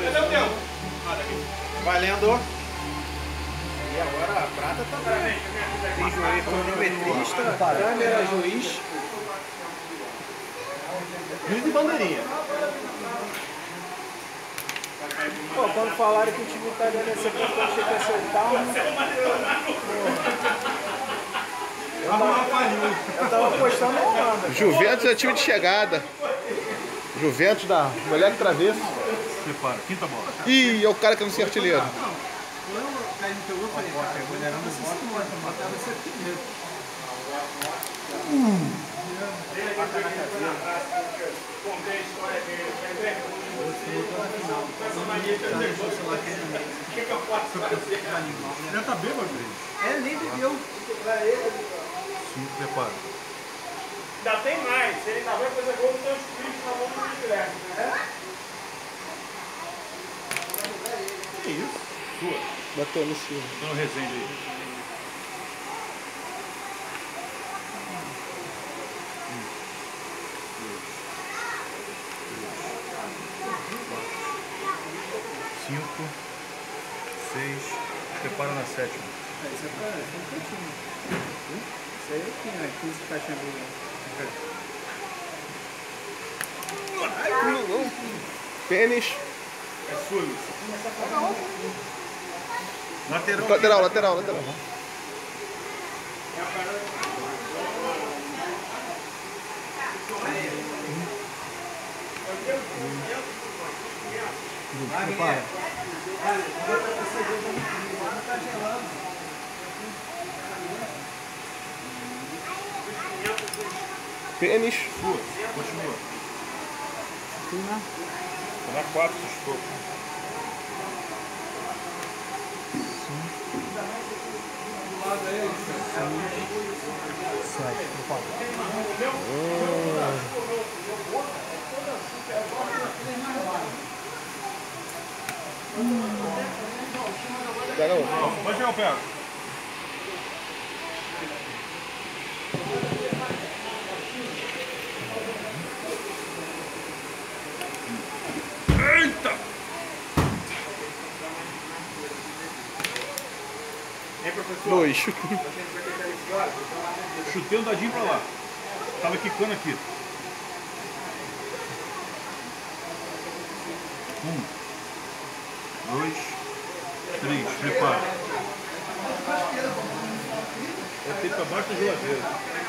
Valendo. E agora a prata também. Tem juiz cronometrista, câmera, juiz. Juiz e bandeirinha. Pô, quando falaram que o time italiano ia ser campeão, achei que ia ser o carro. Eu tava apostando na Holanda. Juventus é time de chegada. Juventus da moleque travesso. Prepara, quinta bola. Ih, é o cara que não se artilheiro. Já tá bêbado, É, nem bebeu. sim, prepara. Ainda tem mais, se ele ainda vai fazer gol, tem os críticos na mão do Guilherme, né? Que isso? Sua. Bateu no Silva. Tô no Resende aí. Cinco, seis, prepara na sétima. Isso é um pouquinho. Isso aí é 15 caixinhas boas. Pênis. É sua, Luiz. Lateral. Lateral. Prepara. Pênis. Sua. Continua. Tá na 4, estou. Pega outro. Pode chegar o pé. Eita! Dois. Chutei um dadinho pra lá. Tava quicando aqui. 1, 2, 3. Prepara. Eu tenho pra baixo da geladeira.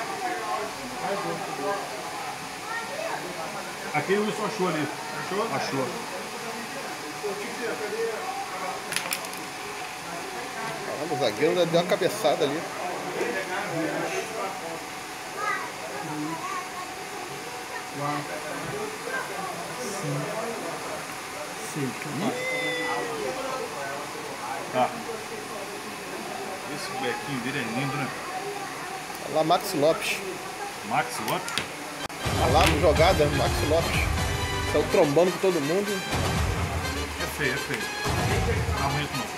Aquele Wilson achou ali. Achou? Achou. Caramba, o zagueiro ainda deu uma cabeçada ali. Tá. Esse bequinho dele é lindo, né? Olha lá, Max Lopes. Max Lopes. Olha lá, jogada, Max Lopes. Saiu trombando com todo mundo. É feio, é feio. Tá bonito não.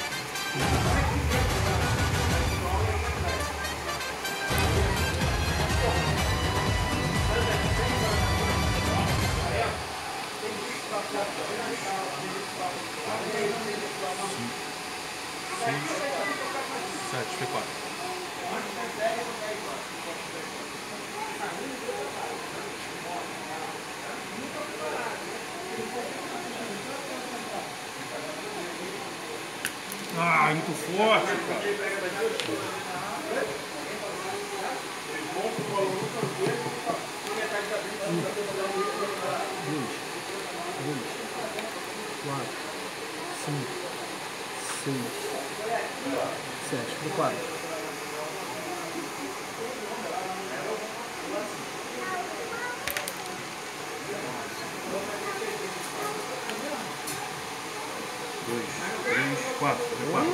Seis, sete, prepara. Ah, muito forte, cara. Quatro, cinco, seis, sete. Prepara. Dois, três, quatro. Prepara.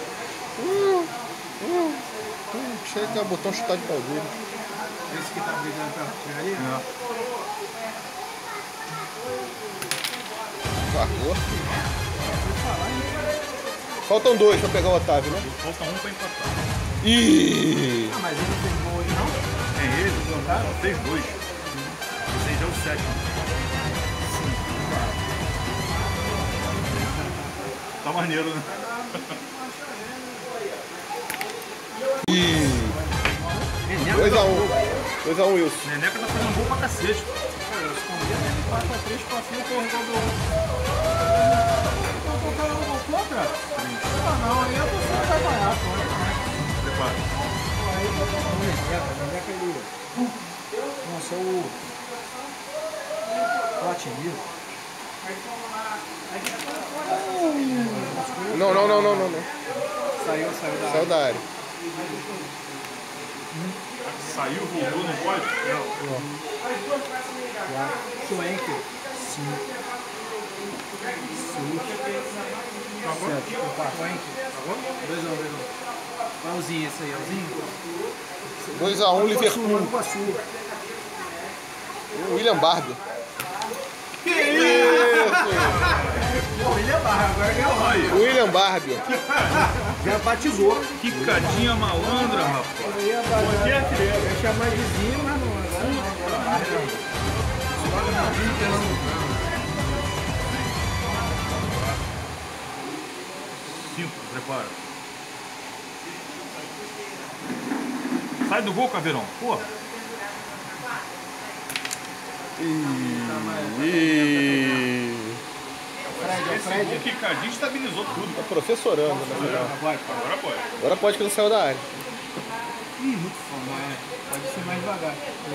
Chega que é o botão chutar de pau dele. Esse que tá brigando pra artilharia? Não. Sacou? Faltam dois pra pegar o Otávio, né? Falta um pra empatar. Ih! Ah, mas ele não fez gol hoje, não? É ele, só fez dois. Esse aí já é o sétimo. Tá maneiro, né? E... 2x1 Wilson. Neneca tá fazendo gol pra cacete. Eu escondi, né? 4x3, 4x1, corredor do... Eu tô tocando no gol, cara? Ah, não, aí eu tô sendo vai ganhar, pô. Prepara. Aí, Neneca ali. Nossa, é o... Platini. Não. Saiu Da área. Saiu, voltou, não pode? Schwenk. 5. 6. 7. 4. 2x1. Alzinho esse aí, Alzinho. 2x1 Liverpool. William Barbie. Que isso? William Barbie, agora ganhou. William Barbie. Já batizou. Quicadinha malandra, rapaz. Ia chamar de Zinho, mas não. Cinco, prepara. Sai do gol, Caveirão. Porra. Esse gol quicadinho estabilizou tudo. Tá professorando, né? Agora pode. Agora pode que não saiu da área. Ih, muito fome, pode ser mais devagar.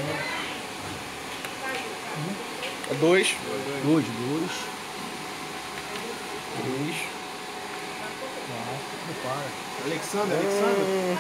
2. 2. 3. Prepara. Alexandre.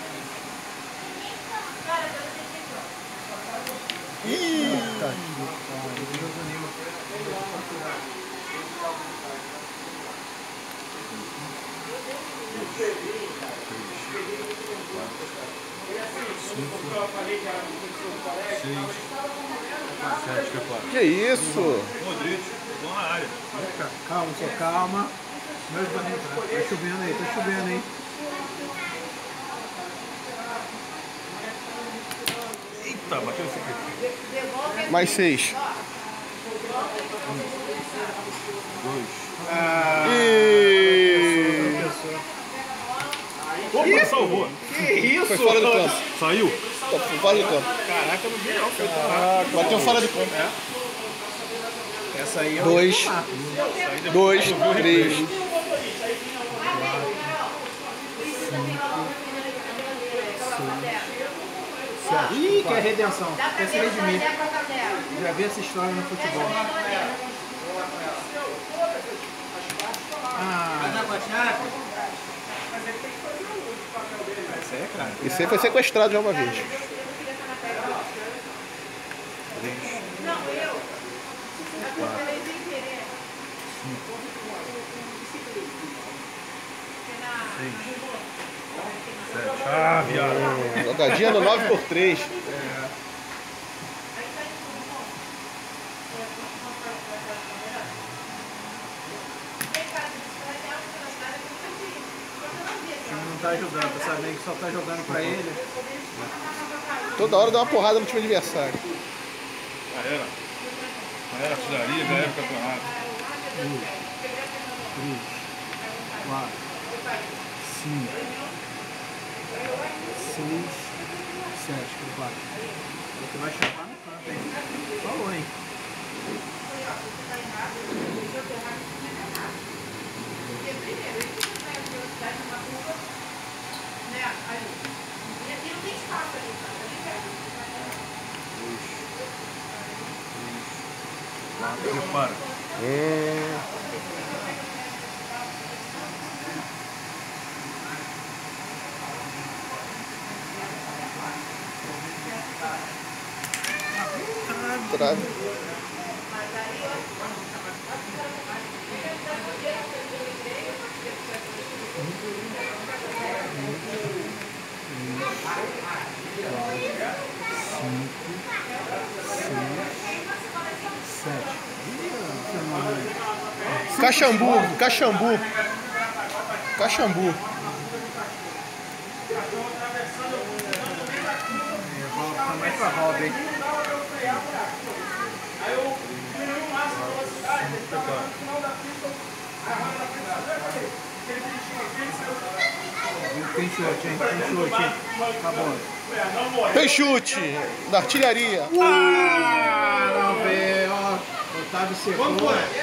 Que isso? Modric, vão na área. Calma. Tá chovendo aí. Eita, bateu esse aqui. Mais 6. 2. Opa, salvou. Que isso? Foi fora do campo. Saiu. Foi fora do campo. Caraca, eu não vi não. Foi Bateu fora do campo. Essa aí é 2. 2. 3. Ih, que é redenção. Quer ser de mim. Já vi essa história no futebol. Esse aí é craque. Esse aí foi sequestrado já uma vez. Ah, viado. Jogadinha no 9x3. Não tá ajudando, tá sabendo que só tá jogando pra ele. Toda hora dá uma porrada no time adversário. Já era artilharia, já era campeonato. 2, 3, 4, 5, 6, 7, 4. Você vai chamar no canto, hein? Falou, hein? Prepara. Trave. Caxambu. Tá mais pra roda, hein? Tem chute, hein? Tem chute, hein? Acabou. Tem chute da artilharia. Não vê, ó. Otávio secou.